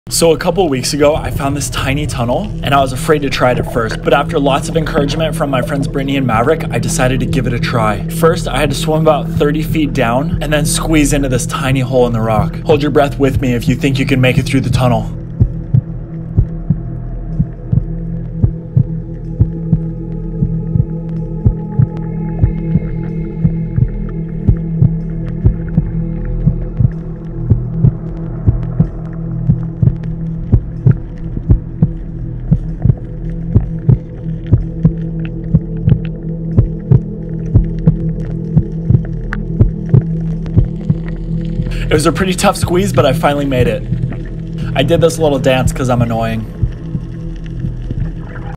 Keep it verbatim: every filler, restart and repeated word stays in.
So a couple weeks ago, I found this tiny tunnel, and I was afraid to try it at first, but after lots of encouragement from my friends Brittany and Maverick, I decided to give it a try. First, I had to swim about thirty feet down, and then squeeze into this tiny hole in the rock. Hold your breath with me if you think you can make it through the tunnel. It was a pretty tough squeeze, but I finally made it. I did this little dance because I'm annoying.